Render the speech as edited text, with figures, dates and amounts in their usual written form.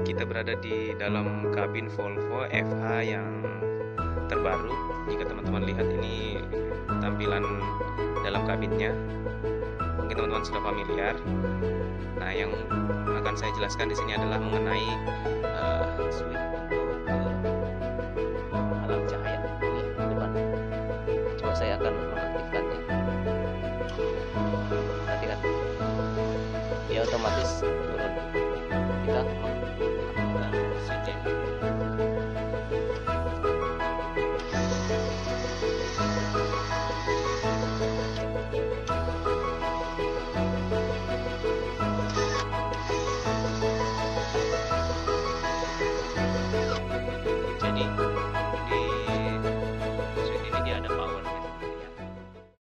Kita berada di dalam kabin Volvo FH yang terbaru. Jika teman-teman lihat ini tampilan dalam kabinnya, mungkin teman-teman sudah familiar. Nah, yang akan saya jelaskan di sini adalah mengenai switch untuk alam cahaya ini di depan. Coba saya akan mengaktifkannya. Nanti kan dia otomatis turun.